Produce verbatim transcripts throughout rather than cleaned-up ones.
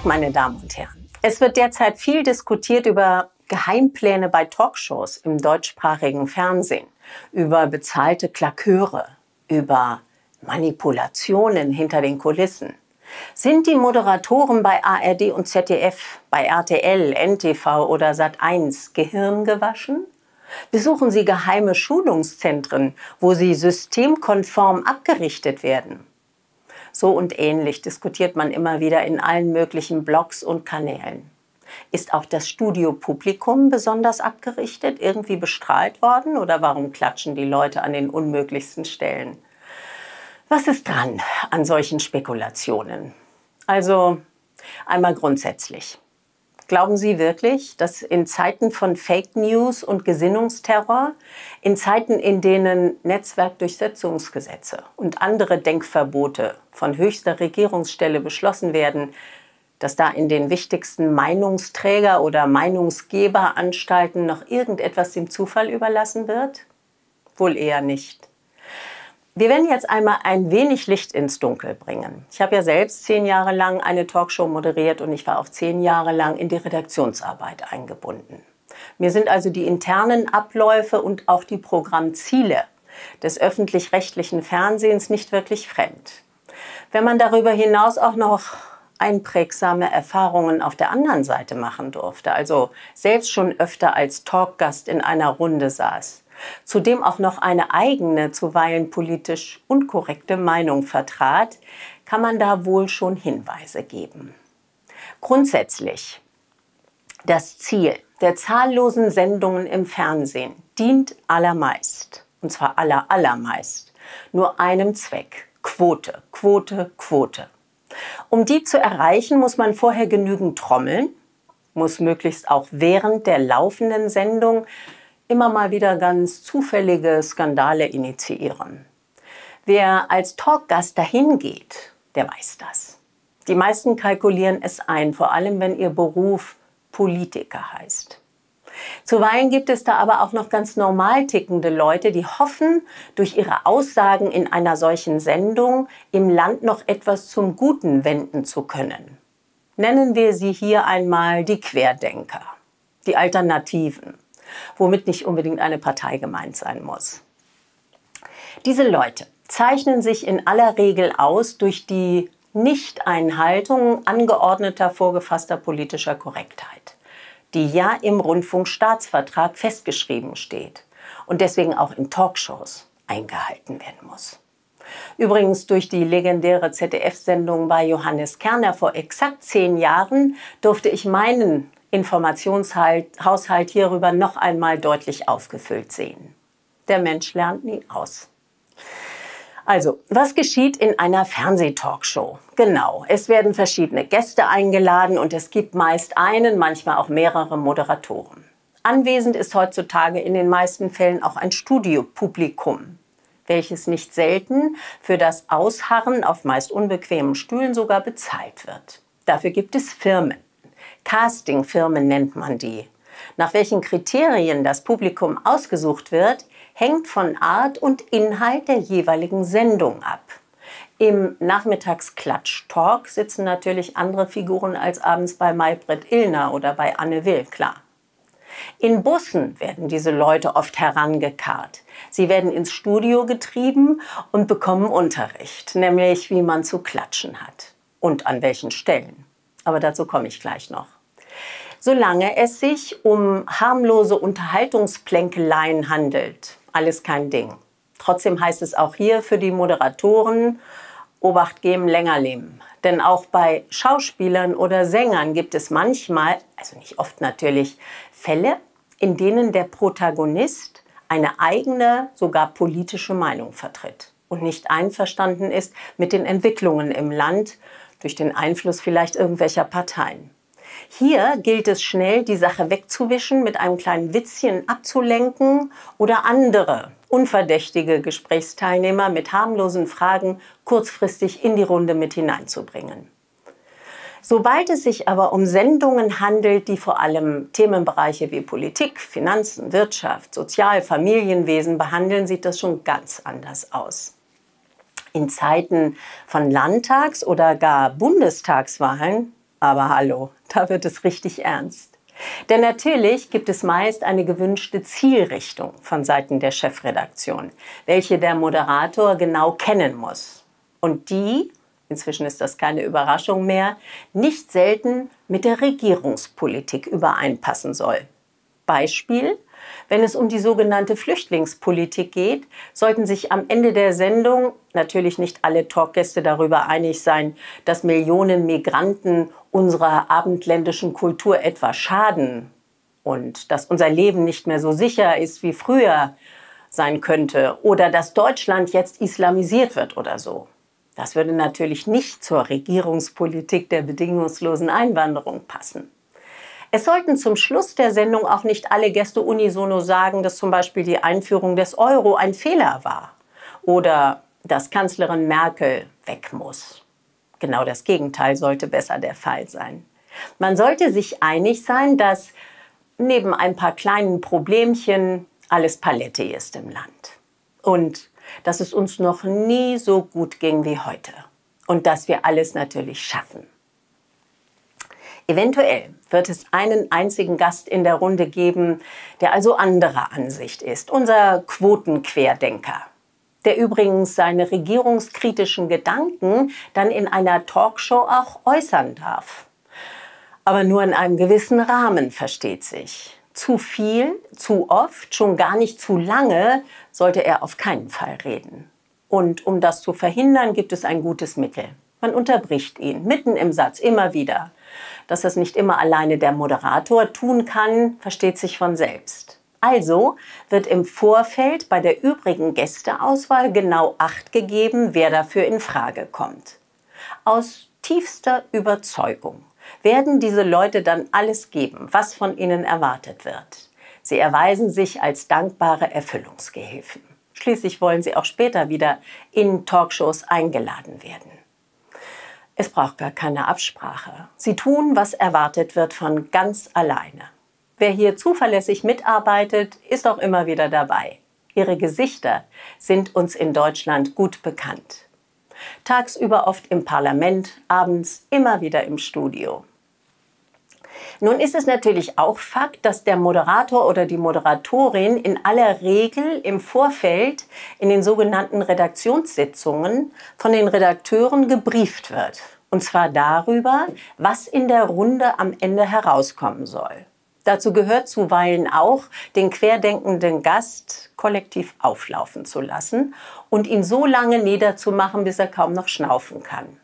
Tag, meine Damen und Herren. Es wird derzeit viel diskutiert über Geheimpläne bei Talkshows im deutschsprachigen Fernsehen, über bezahlte Klaköre, über Manipulationen hinter den Kulissen. Sind die Moderatoren bei A R D und Z D F, bei R T L, N T V oder Sat eins gehirngewaschen? Besuchen sie geheime Schulungszentren, wo sie systemkonform abgerichtet werden? So und ähnlich diskutiert man immer wieder in allen möglichen Blogs und Kanälen. Ist auch das Studiopublikum besonders abgerichtet, irgendwie bestrahlt worden, oder warum klatschen die Leute an den unmöglichsten Stellen? Was ist dran an solchen Spekulationen? Also einmal grundsätzlich. Glauben Sie wirklich, dass in Zeiten von Fake News und Gesinnungsterror, in Zeiten, in denen Netzwerkdurchsetzungsgesetze und andere Denkverbote von höchster Regierungsstelle beschlossen werden, dass da in den wichtigsten Meinungsträger- oder Meinungsgeberanstalten noch irgendetwas dem Zufall überlassen wird? Wohl eher nicht. Wir werden jetzt einmal ein wenig Licht ins Dunkel bringen. Ich habe ja selbst zehn Jahre lang eine Talkshow moderiert und ich war auch zehn Jahre lang in die Redaktionsarbeit eingebunden. Mir sind also die internen Abläufe und auch die Programmziele des öffentlich-rechtlichen Fernsehens nicht wirklich fremd. Wenn man darüber hinaus auch noch einprägsame Erfahrungen auf der anderen Seite machen durfte, also selbst schon öfter als Talkgast in einer Runde saß, zudem auch noch eine eigene, zuweilen politisch unkorrekte Meinung vertrat, kann man da wohl schon Hinweise geben. Grundsätzlich, das Ziel der zahllosen Sendungen im Fernsehen dient allermeist, und zwar aller, allermeist, nur einem Zweck: Quote, Quote, Quote. Um die zu erreichen, muss man vorher genügend trommeln, muss möglichst auch während der laufenden Sendung immer mal wieder ganz zufällige Skandale initiieren. Wer als Talkgast dahin geht, der weiß das. Die meisten kalkulieren es ein, vor allem wenn ihr Beruf Politiker heißt. Zuweilen gibt es da aber auch noch ganz normal tickende Leute, die hoffen, durch ihre Aussagen in einer solchen Sendung im Land noch etwas zum Guten wenden zu können. Nennen wir sie hier einmal die Querdenker, die Alternativen, womit nicht unbedingt eine Partei gemeint sein muss. Diese Leute zeichnen sich in aller Regel aus durch die Nichteinhaltung angeordneter, vorgefasster politischer Korrektheit, die ja im Rundfunkstaatsvertrag festgeschrieben steht und deswegen auch in Talkshows eingehalten werden muss. Übrigens, durch die legendäre Z D F-Sendung bei Johannes Kerner vor exakt zehn Jahren durfte ich meinen Informationshaushalt hierüber noch einmal deutlich aufgefüllt sehen. Der Mensch lernt nie aus. Also, was geschieht in einer Fernsehtalkshow? Genau, es werden verschiedene Gäste eingeladen und es gibt meist einen, manchmal auch mehrere Moderatoren. Anwesend ist heutzutage in den meisten Fällen auch ein Studiopublikum, welches nicht selten für das Ausharren auf meist unbequemen Stühlen sogar bezahlt wird. Dafür gibt es Firmen. Castingfirmen nennt man die. Nach welchen Kriterien das Publikum ausgesucht wird, hängt von Art und Inhalt der jeweiligen Sendung ab. Im Nachmittagsklatsch-Talk sitzen natürlich andere Figuren als abends bei Maybrit Illner oder bei Anne Will, klar. In Bussen werden diese Leute oft herangekarrt. Sie werden ins Studio getrieben und bekommen Unterricht, nämlich wie man zu klatschen hat und an welchen Stellen. Aber dazu komme ich gleich noch. Solange es sich um harmlose Unterhaltungsplänkeleien handelt, alles kein Ding. Trotzdem heißt es auch hier für die Moderatoren: Obacht geben, länger leben. Denn auch bei Schauspielern oder Sängern gibt es manchmal, also nicht oft natürlich, Fälle, in denen der Protagonist eine eigene, sogar politische Meinung vertritt und nicht einverstanden ist mit den Entwicklungen im Land, durch den Einfluss vielleicht irgendwelcher Parteien. Hier gilt es schnell, die Sache wegzuwischen, mit einem kleinen Witzchen abzulenken oder andere unverdächtige Gesprächsteilnehmer mit harmlosen Fragen kurzfristig in die Runde mit hineinzubringen. Sobald es sich aber um Sendungen handelt, die vor allem Themenbereiche wie Politik, Finanzen, Wirtschaft, Sozial-, Familienwesen behandeln, sieht das schon ganz anders aus. In Zeiten von Landtags- oder gar Bundestagswahlen, Aber hallo, da wird es richtig ernst. Denn natürlich gibt es meist eine gewünschte Zielrichtung von Seiten der Chefredaktion, welche der Moderator genau kennen muss. Und die, inzwischen ist das keine Überraschung mehr, nicht selten mit der Regierungspolitik übereinpassen soll. Beispiel: Wenn es um die sogenannte Flüchtlingspolitik geht, sollten sich am Ende der Sendung natürlich nicht alle Talkgäste darüber einig sein, dass Millionen Migranten unserer abendländischen Kultur etwas schaden und dass unser Leben nicht mehr so sicher ist, wie früher sein könnte, oder dass Deutschland jetzt islamisiert wird oder so. Das würde natürlich nicht zur Regierungspolitik der bedingungslosen Einwanderung passen. Es sollten zum Schluss der Sendung auch nicht alle Gäste unisono sagen, dass zum Beispiel die Einführung des Euro ein Fehler war oder dass Kanzlerin Merkel weg muss. Genau das Gegenteil sollte besser der Fall sein. Man sollte sich einig sein, dass neben ein paar kleinen Problemchen alles Paletti ist im Land. Und dass es uns noch nie so gut ging wie heute. Und dass wir alles natürlich schaffen. Eventuell wird es einen einzigen Gast in der Runde geben, der also anderer Ansicht ist. Unser Quotenquerdenker, der übrigens seine regierungskritischen Gedanken dann in einer Talkshow auch äußern darf. Aber nur in einem gewissen Rahmen, versteht sich. Zu viel, zu oft, schon gar nicht zu lange sollte er auf keinen Fall reden. Und um das zu verhindern, gibt es ein gutes Mittel. Man unterbricht ihn, mitten im Satz, immer wieder. Dass das nicht immer alleine der Moderator tun kann, versteht sich von selbst. Also wird im Vorfeld bei der übrigen Gästeauswahl genau Acht gegeben, wer dafür in Frage kommt. Aus tiefster Überzeugung werden diese Leute dann alles geben, was von ihnen erwartet wird. Sie erweisen sich als dankbare Erfüllungsgehilfen. Schließlich wollen sie auch später wieder in Talkshows eingeladen werden. Es braucht gar keine Absprache. Sie tun, was erwartet wird, von ganz alleine. Wer hier zuverlässig mitarbeitet, ist auch immer wieder dabei. Ihre Gesichter sind uns in Deutschland gut bekannt. Tagsüber oft im Parlament, abends immer wieder im Studio. Nun ist es natürlich auch Fakt, dass der Moderator oder die Moderatorin in aller Regel im Vorfeld in den sogenannten Redaktionssitzungen von den Redakteuren gebrieft wird. Und zwar darüber, was in der Runde am Ende herauskommen soll. Dazu gehört zuweilen auch, den querdenkenden Gast kollektiv auflaufen zu lassen und ihn so lange niederzumachen, bis er kaum noch schnaufen kann.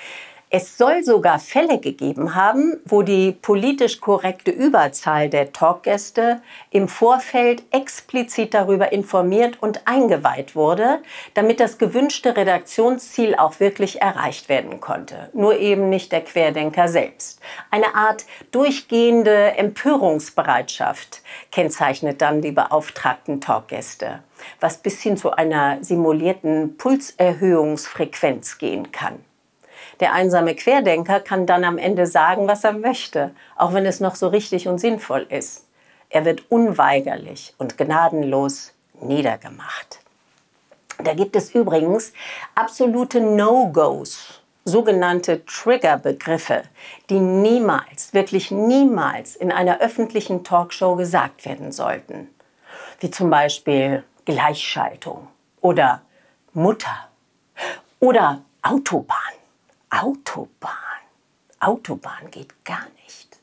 Es soll sogar Fälle gegeben haben, wo die politisch korrekte Überzahl der Talkgäste im Vorfeld explizit darüber informiert und eingeweiht wurde, damit das gewünschte Redaktionsziel auch wirklich erreicht werden konnte. Nur eben nicht der Querdenker selbst. Eine Art durchgehende Empörungsbereitschaft kennzeichnet dann die beauftragten Talkgäste, was bis hin zu einer simulierten Pulserhöhungsfrequenz gehen kann. Der einsame Querdenker kann dann am Ende sagen, was er möchte, auch wenn es noch so richtig und sinnvoll ist. Er wird unweigerlich und gnadenlos niedergemacht. Da gibt es übrigens absolute No-Gos, sogenannte Triggerbegriffe, die niemals, wirklich niemals in einer öffentlichen Talkshow gesagt werden sollten. Wie zum Beispiel Gleichschaltung oder Mutter oder Autobahn. Autobahn. Autobahn geht gar nicht.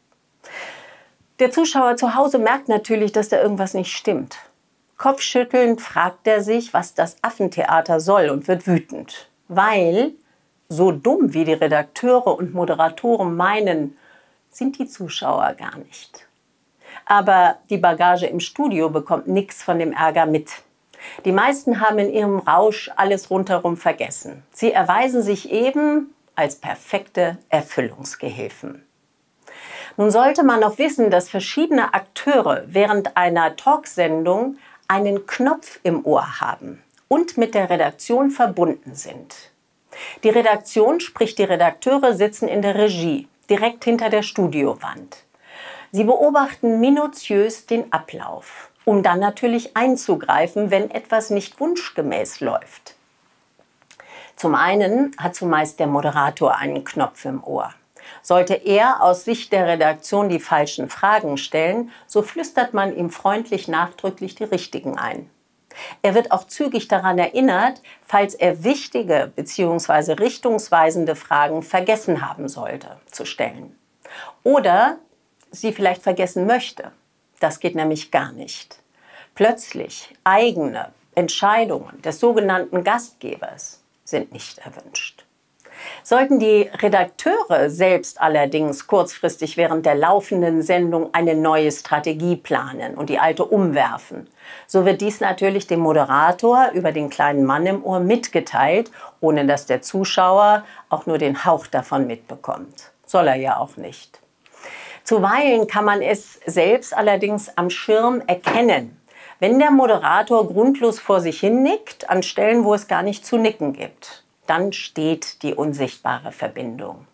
Der Zuschauer zu Hause merkt natürlich, dass da irgendwas nicht stimmt. Kopfschüttelnd fragt er sich, was das Affentheater soll und wird wütend. Weil, so dumm wie die Redakteure und Moderatoren meinen, sind die Zuschauer gar nicht. Aber die Bagage im Studio bekommt nichts von dem Ärger mit. Die meisten haben in ihrem Rausch alles rundherum vergessen. Sie erweisen sich eben als perfekte Erfüllungsgehilfen. Nun sollte man noch wissen, dass verschiedene Akteure während einer Talksendung einen Knopf im Ohr haben und mit der Redaktion verbunden sind. Die Redaktion, sprich die Redakteure, sitzen in der Regie, direkt hinter der Studiowand. Sie beobachten minutiös den Ablauf, um dann natürlich einzugreifen, wenn etwas nicht wunschgemäß läuft. Zum einen hat zumeist der Moderator einen Knopf im Ohr. Sollte er aus Sicht der Redaktion die falschen Fragen stellen, so flüstert man ihm freundlich nachdrücklich die richtigen ein. Er wird auch zügig daran erinnert, falls er wichtige bzw. richtungsweisende Fragen vergessen haben sollte, zu stellen. Oder sie vielleicht vergessen möchte. Das geht nämlich gar nicht. Plötzlich eigene Entscheidungen des sogenannten Gastgebers sind nicht erwünscht. Sollten die Redakteure selbst allerdings kurzfristig während der laufenden Sendung eine neue Strategie planen und die alte umwerfen, so wird dies natürlich dem Moderator über den kleinen Mann im Ohr mitgeteilt, ohne dass der Zuschauer auch nur den Hauch davon mitbekommt. Soll er ja auch nicht. Zuweilen kann man es selbst allerdings am Schirm erkennen, wenn der Moderator grundlos vor sich hin nickt, an Stellen, wo es gar nicht zu nicken gibt. Dann steht die unsichtbare Verbindung.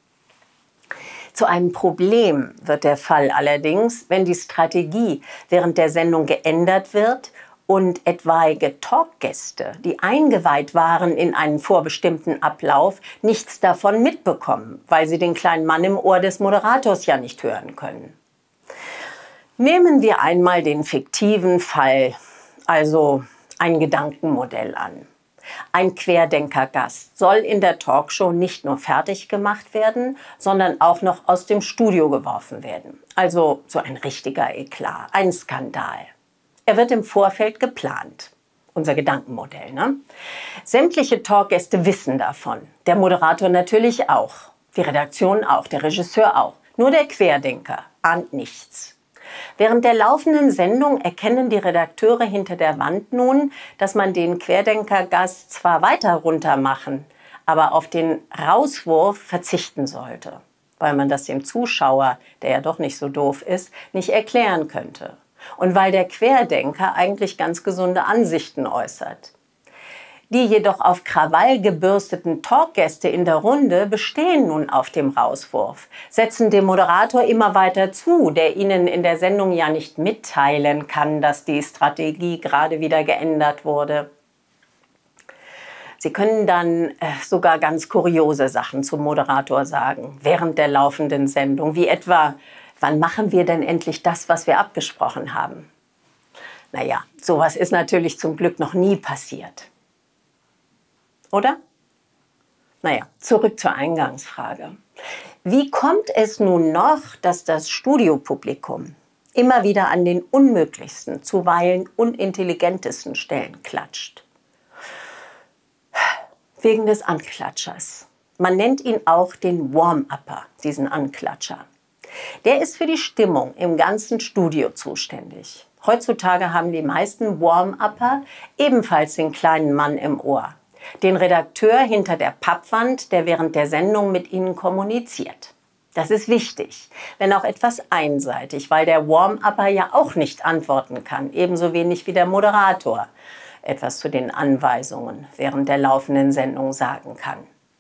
Zu einem Problem wird der Fall allerdings, wenn die Strategie während der Sendung geändert wird und etwaige Talkgäste, die eingeweiht waren in einen vorbestimmten Ablauf, nichts davon mitbekommen, weil sie den kleinen Mann im Ohr des Moderators ja nicht hören können. Nehmen wir einmal den fiktiven Fall, also ein Gedankenmodell an. Ein Querdenkergast soll in der Talkshow nicht nur fertig gemacht werden, sondern auch noch aus dem Studio geworfen werden. Also so ein richtiger Eklat, ein Skandal. Er wird im Vorfeld geplant. Unser Gedankenmodell, ne? Sämtliche Talkgäste wissen davon. Der Moderator natürlich auch. Die Redaktion auch, der Regisseur auch. Nur der Querdenker ahnt nichts. Während der laufenden Sendung erkennen die Redakteure hinter der Wand nun, dass man den Querdenkergast zwar weiter runter machen, aber auf den Rauswurf verzichten sollte, weil man das dem Zuschauer, der ja doch nicht so doof ist, nicht erklären könnte. Und weil der Querdenker eigentlich ganz gesunde Ansichten äußert. Die jedoch auf Krawall gebürsteten Talkgäste in der Runde bestehen nun auf dem Rauswurf, setzen dem Moderator immer weiter zu, der ihnen in der Sendung ja nicht mitteilen kann, dass die Strategie gerade wieder geändert wurde. Sie können dann äh, sogar ganz kuriose Sachen zum Moderator sagen, während der laufenden Sendung, wie etwa: Wann machen wir denn endlich das, was wir abgesprochen haben? Naja, sowas ist natürlich zum Glück noch nie passiert. Oder? Naja, zurück zur Eingangsfrage. Wie kommt es nun noch, dass das Studiopublikum immer wieder an den unmöglichsten, zuweilen unintelligentesten Stellen klatscht? Wegen des Anklatschers. Man nennt ihn auch den Warm-Upper, diesen Anklatscher. Der ist für die Stimmung im ganzen Studio zuständig. Heutzutage haben die meisten Warm-Upper ebenfalls den kleinen Mann im Ohr. Den Redakteur hinter der Pappwand, der während der Sendung mit ihnen kommuniziert. Das ist wichtig, wenn auch etwas einseitig, weil der Warm-Upper ja auch nicht antworten kann, ebenso wenig wie der Moderator etwas zu den Anweisungen während der laufenden Sendung sagen kann.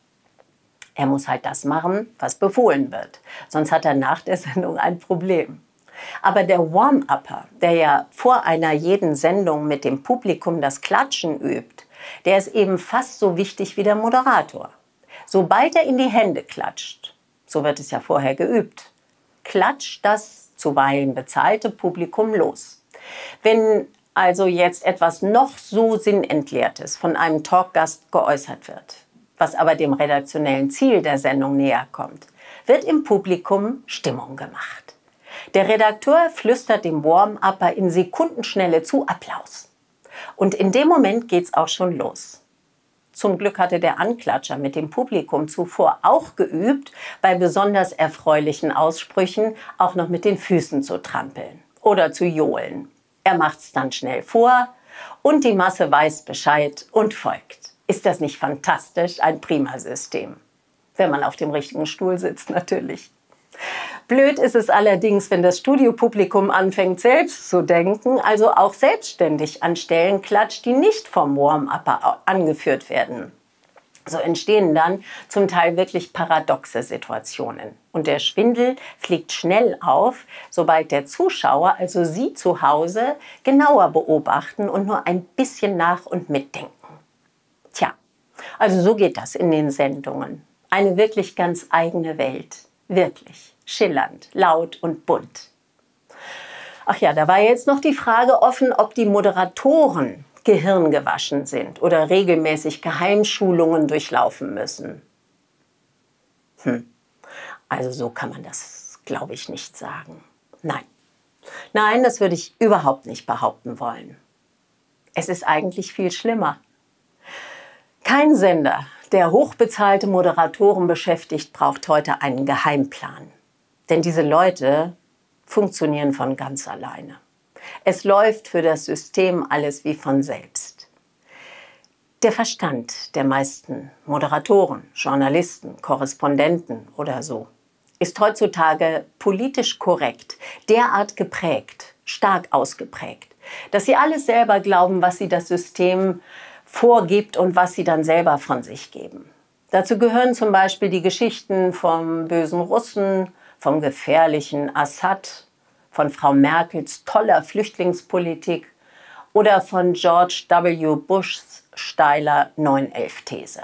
Er muss halt das machen, was befohlen wird, sonst hat er nach der Sendung ein Problem. Aber der Warm-Upper, der ja vor einer jeden Sendung mit dem Publikum das Klatschen übt, der ist eben fast so wichtig wie der Moderator. Sobald er in die Hände klatscht, so wird es ja vorher geübt, klatscht das zuweilen bezahlte Publikum los. Wenn also jetzt etwas noch so Sinnentleertes von einem Talkgast geäußert wird, was aber dem redaktionellen Ziel der Sendung näher kommt, wird im Publikum Stimmung gemacht. Der Redakteur flüstert dem Warm-Upper in Sekundenschnelle zu: Applaus. Und in dem Moment geht's auch schon los. Zum Glück hatte der Anklatscher mit dem Publikum zuvor auch geübt, bei besonders erfreulichen Aussprüchen auch noch mit den Füßen zu trampeln oder zu johlen. Er macht's dann schnell vor und die Masse weiß Bescheid und folgt. Ist das nicht fantastisch? Ein prima System. Wenn man auf dem richtigen Stuhl sitzt, natürlich. Blöd ist es allerdings, wenn das Studiopublikum anfängt, selbst zu denken, also auch selbstständig an Stellen klatscht, die nicht vom Warm-Upper angeführt werden. So entstehen dann zum Teil wirklich paradoxe Situationen. Und der Schwindel fliegt schnell auf, sobald der Zuschauer, also Sie zu Hause, genauer beobachten und nur ein bisschen nach und mitdenken. Tja, also so geht das in den Sendungen. Eine wirklich ganz eigene Welt. Wirklich schillernd, laut und bunt. Ach ja, da war jetzt noch die Frage offen, ob die Moderatoren gehirngewaschen sind oder regelmäßig Geheimschulungen durchlaufen müssen. Hm. Also so kann man das, glaube ich, nicht sagen. Nein. Nein, das würde ich überhaupt nicht behaupten wollen. Es ist eigentlich viel schlimmer. Kein Sender, der hochbezahlte Moderatoren beschäftigt, braucht heute einen Geheimplan. Denn diese Leute funktionieren von ganz alleine. Es läuft für das System alles wie von selbst. Der Verstand der meisten Moderatoren, Journalisten, Korrespondenten oder so ist heutzutage politisch korrekt, derart geprägt, stark ausgeprägt, dass sie alles selber glauben, was sie das System vorgibt und was sie dann selber von sich geben. Dazu gehören zum Beispiel die Geschichten vom bösen Russen, vom gefährlichen Assad, von Frau Merkels toller Flüchtlingspolitik oder von George W. Bushs steiler neun elf These.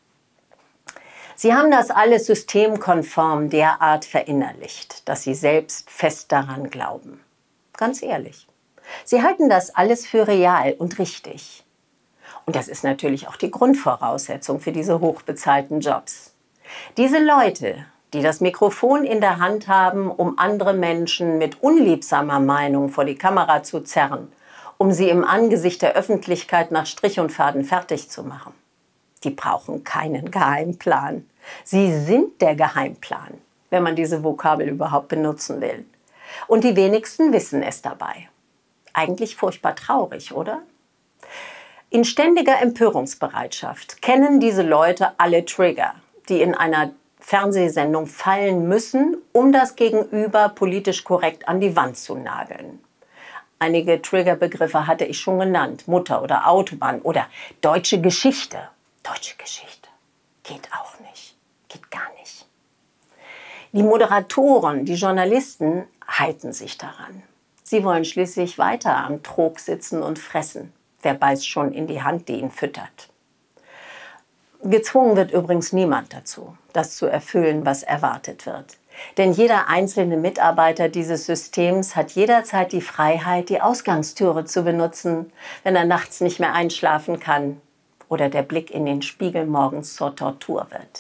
Sie haben das alles systemkonform derart verinnerlicht, dass sie selbst fest daran glauben. Ganz ehrlich. Sie halten das alles für real und richtig. Und das ist natürlich auch die Grundvoraussetzung für diese hochbezahlten Jobs. Diese Leute, die das Mikrofon in der Hand haben, um andere Menschen mit unliebsamer Meinung vor die Kamera zu zerren, um sie im Angesicht der Öffentlichkeit nach Strich und Faden fertig zu machen. Die brauchen keinen Geheimplan. Sie sind der Geheimplan, wenn man diese Vokabel überhaupt benutzen will. Und die wenigsten wissen es dabei. Eigentlich furchtbar traurig, oder? In ständiger Empörungsbereitschaft kennen diese Leute alle Trigger, die in einer Fernsehsendung fallen müssen, um das Gegenüber politisch korrekt an die Wand zu nageln. Einige Triggerbegriffe hatte ich schon genannt. Mutter oder Autobahn oder deutsche Geschichte. Deutsche Geschichte geht auch nicht. Geht gar nicht. Die Moderatoren, die Journalisten halten sich daran. Sie wollen schließlich weiter am Trog sitzen und fressen. Wer beißt schon in die Hand, die ihn füttert? Gezwungen wird übrigens niemand dazu, das zu erfüllen, was erwartet wird. Denn jeder einzelne Mitarbeiter dieses Systems hat jederzeit die Freiheit, die Ausgangstüre zu benutzen, wenn er nachts nicht mehr einschlafen kann oder der Blick in den Spiegel morgens zur Tortur wird.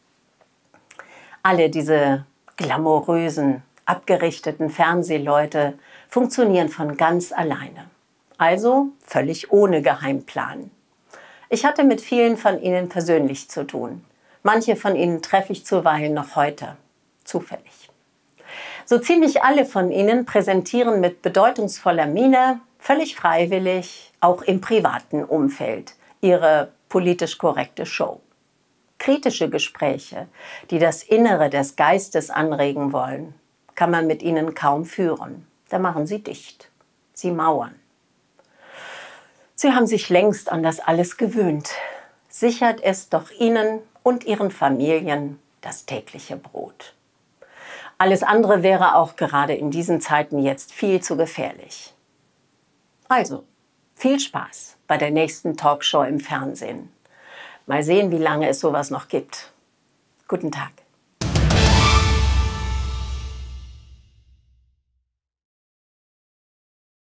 Alle diese glamourösen, abgerichteten Fernsehleute funktionieren von ganz alleine. Also völlig ohne Geheimplan. Ich hatte mit vielen von ihnen persönlich zu tun. Manche von ihnen treffe ich zuweilen noch heute. Zufällig. So ziemlich alle von ihnen präsentieren mit bedeutungsvoller Miene, völlig freiwillig, auch im privaten Umfeld, ihre politisch korrekte Show. Kritische Gespräche, die das Innere des Geistes anregen wollen, kann man mit ihnen kaum führen. Da machen sie dicht. Sie mauern. Sie haben sich längst an das alles gewöhnt. Sichert es doch ihnen und ihren Familien das tägliche Brot. Alles andere wäre auch gerade in diesen Zeiten jetzt viel zu gefährlich. Also, viel Spaß bei der nächsten Talkshow im Fernsehen. Mal sehen, wie lange es sowas noch gibt. Guten Tag.